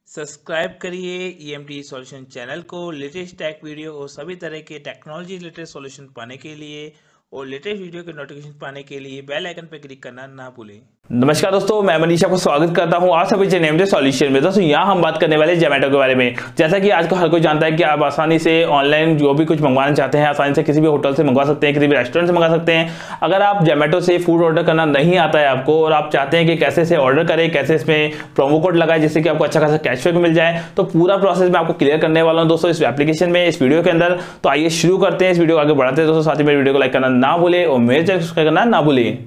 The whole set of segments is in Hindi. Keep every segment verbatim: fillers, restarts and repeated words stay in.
सब्सक्राइब करिए ईएमटी सॉल्यूशन चैनल को लेटेस्ट टेक वीडियो और सभी तरह के टेक्नोलॉजी रिलेटेड सॉल्यूशन पाने के लिए और लेटेस्ट वीडियो के नोटिफिकेशन पाने के लिए बेल आइकन पर क्लिक करना ना भूलें। नमस्कार दोस्तों, मैं मनीष आपको स्वागत करता हूं आज सभी ईएमटी सॉल्यूशन में। दोस्तों यहां हम बात करने वाले जोमेटो के बारे में। जैसा कि आज को हर कोई जानता है कि आप आसानी से ऑनलाइन जो भी कुछ मंगवाना चाहते हैं आसानी से किसी भी होटल से मंगवा सकते हैं, किसी भी रेस्टोरेंट से मंगा सकते हैं। अगर आप जोमेटो से फूड ऑर्डर करना नहीं आता है आपको और आप चाहते हैं कि कैसे से ऑर्डर करें, कैसे इसमें प्रोमो कोड लगाए जिससे कि आपको अच्छा खासा कैशबैक मिल जाए, तो पूरा प्रोसेस मैं आपको क्लियर करने वाला हूं दोस्तों इस एप्लीकेशन में, इस वीडियो के अंदर। तो आइए शुरू करते हैं, इस वीडियो को आगे बढ़ाते हैं दोस्तों। साथ ही मेरे वीडियो को लाइक करना ना भूलें और मेरे चैनल को सब्सक्राइब करना ना भूलें।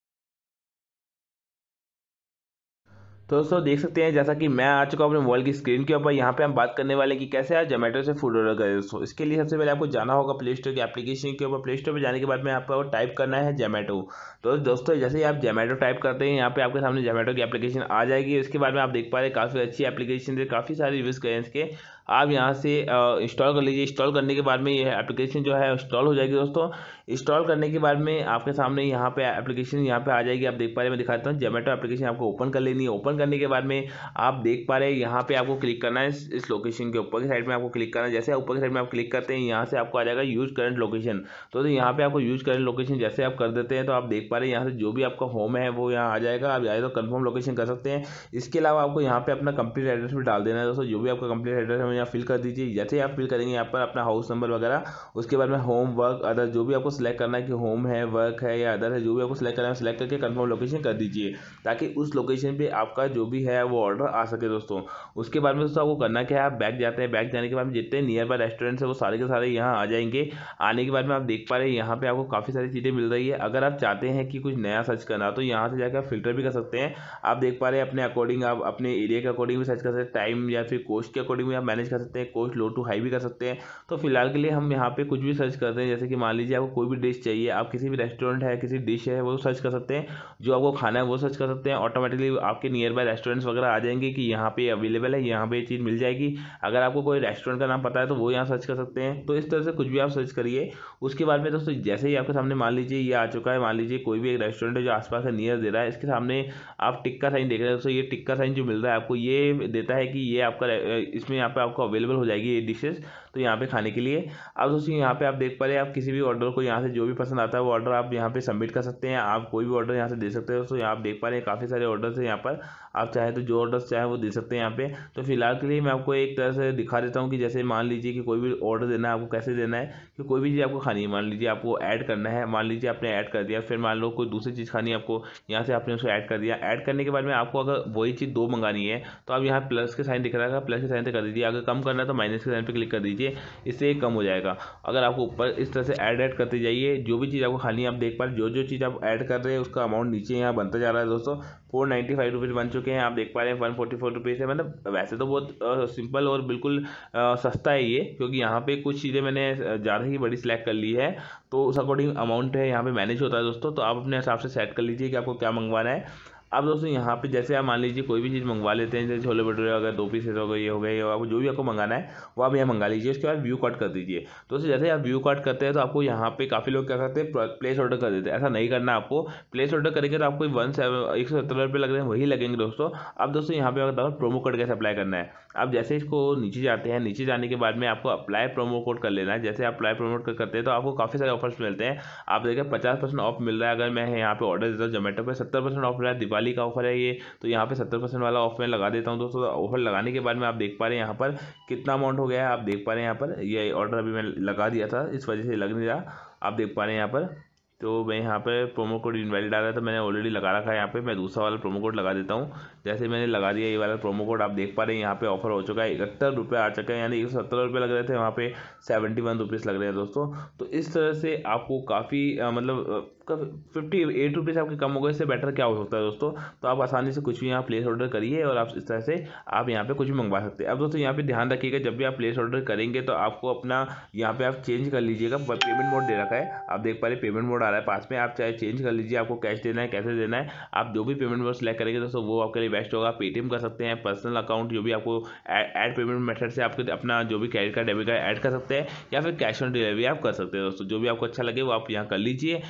तो दोस्तों देख सकते हैं जैसा कि मैं आ चुका हूं अपने मोबाइल की स्क्रीन के ऊपर। यहाँ पे हम बात करने वाले हैं कि कैसे आप जोमेटो से फूड ऑर्डर करें दोस्तों। इसके लिए सबसे पहले आपको जाना होगा प्ले स्टोर की एप्लीकेशन के ऊपर। प्ले स्टोर पे जाने के बाद में आपको टाइप करना है जोमेटो। तो दोस्तों जैसे ही आप जोमेटो टाइप करते हैं यहाँ पे आपके सामने जोमेटो की एप्लीकेशन आ जाएगी। उसके बाद में आप देख पा रहे हैं काफ़ी अच्छी एप्लीकेशन है, काफ़ी सारे रिव्यूज़ करें इसके। आप यहाँ से इंस्टॉल कर लीजिए। इंस्टॉल करने के बाद में ये एप्लीकेशन जो है इंस्टॉल हो जाएगी दोस्तों। इंस्टॉल करने के बाद में आपके सामने यहाँ पे एप्लीकेशन यहाँ पे आ जाएगी। आप देख पा रहे हैं, मैं दिखाता हूँ। जोमेटो एप्लीकेशन आपको ओपन कर लेनी है। ओपन करने के बाद में आप देख पा रहे हैं यहाँ पे आपको क्लिक करना है इस, इस लोकेशन के ऊपर की साइड में आपको क्लिक करना है। जैसे ऊपर की साइड में आप क्लिक करते हैं यहाँ से आपको आ जाएगा यूज करंट लोकेशन। तो यहाँ पे आपको यूज करंट लोकेशन जैसे आप कर देते हैं तो आप देख पा रहे हैं यहाँ से जो भी आपका होम है वो यहाँ आ जाएगा। आप चाहे तो कन्फर्म लोकेशन कर सकते हैं। इसके अलावा आपको यहाँ पे अपना कंप्लीट एड्रेस भी डाल देना है दोस्तों। जो भी आपका कंप्लीट एड्रेस है यहाँ फिल कर दीजिए। जैसे आप फिल करेंगे यहाँ पर अपना हाउस नंबर वगैरह, उसके बाद में होम वर्क अदर जो भी आपको सिलेक्ट करना है कि होम है, वर्क है या अदर है, जो भी आपको सिलेक्ट करना है सिलेक्ट करके कन्फर्म लोकेशन कर दीजिए ताकि उस लोकेशन पे आपका जो भी है वो ऑर्डर आ सके दोस्तों। उसके बाद में दोस्तों आपको करना क्या है, आप बैक जाते हैं। बैक जाने के बाद में जितने नियर बाय रेस्टोरेंट्स है वो सारे के सारे यहाँ आ जाएंगे। आने के बाद में आप देख पा रहे हैं यहाँ पे आपको काफ़ी सारी चीज़ें मिल रही है। अगर आप चाहते हैं कि कुछ नया सर्च करना तो यहाँ से जाकर फिल्टर भी कर सकते हैं। आप देख पा रहे हैं अपने अकॉर्डिंग, आप अपने एरिया के अकॉर्डिंग भी सर्च कर सकते हैं, टाइम या फिर कोस्ट के अकॉर्डिंग भी आप मैनेज कर सकते हैं, कोस्ट लो टू हाई भी कर सकते हैं। तो फिलहाल के लिए हम यहाँ पे कुछ भी सर्च करते हैं। जैसे कि मान लीजिए आपको कोई भी डिश चाहिए, आप किसी भी रेस्टोरेंट है किसी डिश है वो सर्च कर सकते हैं, जो आपको खाना है वो सर्च कर सकते हैं। ऑटोमेटिकली आपके नियर बाय रेस्टोरेंट्स वगैरह आ जाएंगे कि यहाँ पे अवेलेबल है, यहाँ पे ये चीज़ मिल जाएगी। अगर आपको कोई रेस्टोरेंट का नाम पता है तो वो यहाँ सर्च कर सकते हैं। तो इस तरह से कुछ भी आप सर्च करिए। उसके बाद में दोस्तों जैसे ही आपके सामने मान लीजिए ये आ चुका है, मान लीजिए कोई भी एक रेस्टोरेंट है जो आसपास है नियर दे रहा है, इसके सामने आप टिक का साइन देख रहे हैं दोस्तों। ये टिक का साइन जो मिल रहा है आपको ये देता है कि ये आपका इसमें यहाँ पे आपको अवेलेबल हो जाएगी ये डिशेज तो यहाँ पे खाने के लिए। अब दोस्तों यहाँ पे आप देख पा रहे हैं, आप किसी भी ऑर्डर को यहाँ से जो भी पसंद आता है वो ऑर्डर आप यहाँ पे सबमिट कर सकते हैं। आप कोई भी ऑर्डर यहाँ से दे सकते हो। तो यहाँ आप देख पा रहे हैं काफ़ी सारे ऑर्डर्स हैं यहाँ पर। आप चाहे तो जो ऑर्डर्स चाहे वो दे सकते हैं यहाँ पे। तो फिलहाल के लिए मैं आपको एक तरह से दिखा देता हूँ कि जैसे मान लीजिए कि कोई भी ऑर्डर देना है आपको कैसे देना है कि कोई भी चीज़ आपको खानी है, मान लीजिए आपको ऐड करना है, मान लीजिए आपने ऐड कर दिया, फिर मान लो कोई दूसरी चीज़ खानी है आपको, यहाँ से आपने उसको ऐड कर दिया। ऐड करने के बाद में आपको अगर वही चीज़ दो मंगानी है तो आप यहाँ प्लस के साइन दिख रहा है, प्लस के साइन से कर दीजिए। अगर कम करना है तो माइनस के साइन पर क्लिक कर दीजिए, इससे कम हो जाएगा। अगर आपको ऊपर इस तरह से ऐड ऐड करते जाइए, जो भी चीज़ आपको खानी है आप देख पा रहे जो जो चीज़ आप ऐड कर रहे हैं उसका अमाउंट नीचे यहाँ बनता जा रहा है दोस्तों। फोर नाइन्टी फाइव रुपीज़ बन चुके हैं, आप देख पा रहे हैं वन फोर्टी फोर रुपीज़ है। मतलब वैसे तो बहुत सिंपल और बिल्कुल आ, सस्ता है ये, क्योंकि यहाँ पे कुछ चीज़ें मैंने ज़्यादा ही बड़ी सिलेक्ट कर ली है तो उस अकॉर्डिंग अमाउंट है यहाँ पे मैनेज होता है दोस्तों। तो आप अपने हिसाब से सेट कर लीजिए कि आपको क्या मंगवाना है। अब दोस्तों यहाँ पे जैसे आप मान लीजिए कोई भी चीज़ मंगवा लेते हैं, जैसे छोले भटूरे अगर दो पीसेस हो गए, ये हो गए, आपको जो भी आपको मंगाना है वो आप यहाँ मंगा लीजिए। उसके बाद व्यू कट कर दीजिए। दोस्तों जैसे आप व्यू कट करते हैं तो आपको यहाँ पे काफ़ी लोग क्या करते हैं प्लेस ऑर्डर कर देते हैं। ऐसा नहीं करना आपको। प्लेस ऑर्डर करेंगे तो आपको वन सेवन एक सौ सत्तर रुपये लग रहे हैं वही लगेंगे दोस्तों। अब दोस्तों यहाँ पे अगर प्रोमो कोड कैसे अप्लाई करना है, आप जैसे इसको नीचे जाते हैं, नीचे जाने के बाद में आपको अप्लाई प्रोमो कोड कर लेना है। जैसे आप अप्लाई प्रोमो कोड करते हैं तो आपको काफ़ी सारे ऑफर्स मिलते हैं। आप देखिए पचास परसेंट ऑफ मिल रहा है। अगर मैं यहाँ पे ऑर्डर देता हूँ जोमेटो पे, सत्तर परसेंट ऑफ मिल रहा है, दिवाली का ऑफर है ये, तो यहाँ पे सत्तर परसेंट वाला ऑफ मैं लगा देता हूँ दोस्तों। ऑफर लगाने के बाद में आप देख पा रहे हैं यहाँ पर कितना अमाउंट हो गया है। आप देख पा रहे हैं यहाँ पर ये ऑर्डर अभी मैं लगा दिया था, इस वजह से लग नहीं रहा। आप देख पा रहे हैं यहाँ पर, तो मैं यहाँ पे प्रोमो कोड इनवैलिड आ रहा है तो मैंने ऑलरेडी लगा रखा है। यहाँ पे मैं दूसरा वाला प्रोमो कोड लगा देता हूँ। जैसे मैंने लगा दिया ये वाला प्रोमो कोड, आप देख पा रहे हैं यहाँ पे ऑफर हो चुका है, इकहत्तर रुपये आ चुका है। यानी एक सौ सत्तर रुपये लग रहे थे, वहाँ पे सेवेंटी वन रुपीज़ लग रहे हैं दोस्तों। तो इस तरह से आपको काफ़ी मतलब फिफ्टी एट रुपीज़ आपके कम हो गए। इससे बेटर क्या हो सकता है दोस्तों। तो आप आसानी से कुछ भी यहाँ प्लेस ऑर्डर करिए और आप इस तरह से आप यहाँ पे कुछ भी मंगवा सकते हैं। अब दोस्तों यहाँ पे ध्यान रखिएगा, जब भी आप प्लेस ऑर्डर करेंगे तो आपको अपना यहाँ पे आप चेंज कर लीजिएगा। पेमेंट मोड दे रखा है, आप देख पा रहे पेमेंट मोड आ रहा है पास में, आप चाहे चेंज कर लीजिए। आपको कैश देना है कैसे देना है, आप जो भी पेमेंट मोड सेलेक्ट करेंगे दोस्तों वो आपके लिए बेस्ट होगा। पेटीएम कर सकते हैं, पर्सनल अकाउंट जो भी आपको ऐड पेमेंट मेथड से आपके अपना जो भी credit card debit card add कर सकते हैं, या फिर कैश ऑन डिलीवरी आप कर सकते हैं दोस्तों। जो भी आपको अच्छा लगे वो आप यहाँ कर लीजिए। एंड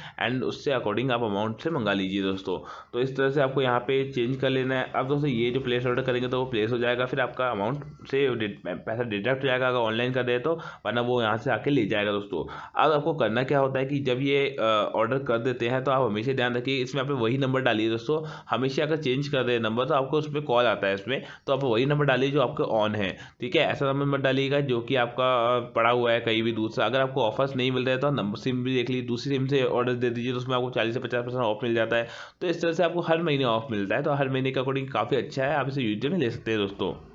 एंड उससे अकॉर्डिंग आप अमाउंट से मंगा लीजिए दोस्तों। तो इस तरह से आपको यहाँ पे चेंज कर लेना है। अब दोस्तों ये जो प्लेस ऑर्डर करेंगे तो वो प्लेस हो जाएगा, फिर आपका अमाउंट से पैसा डिडक्ट हो जाएगा अगर ऑनलाइन कर दे तो, वरना वो यहाँ से आके ले जाएगा दोस्तों। अब आपको करना क्या होता है कि जब ये ऑर्डर कर देते हैं तो आप हमेशा ध्यान रखिए इसमें आप वही नंबर डालिए दोस्तों। हमेशा अगर चेंज कर दे नंबर तो आपको उसमें कॉल आता है इसमें, तो आप वही नंबर डालिए जो आपके ऑन है, ठीक है। ऐसा नंबर मत डालिएगा जो कि आपका पड़ा हुआ है कहीं भी दूसरा। अगर आपको ऑफर्स नहीं मिल रहे तो नंबर सिम भी देख लीजिए, दूसरी सिम से ऑर्डर दे दीजिए तो उसमें आपको चालीस से पचास परसेंट ऑफ मिल जाता है। तो इस तरह से आपको हर महीने ऑफ मिलता है, तो हर महीने के अकॉर्डिंग काफ़ी अच्छा है, आप इसे यूज में ले सकते हैं दोस्तों।